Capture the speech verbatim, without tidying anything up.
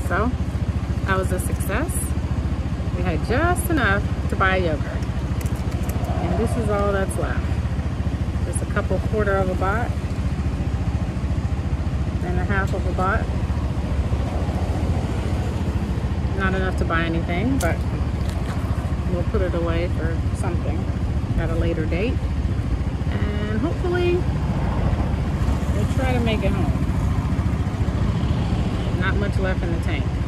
So that was a success. We had just enough to buy yogurt. And this is all that's left. Just a couple quarter of a baht and a half of a baht. Not enough to buy anything, but we'll put it away for something at a later date. And hopefully we'll try to make it home. Not much left in the tank.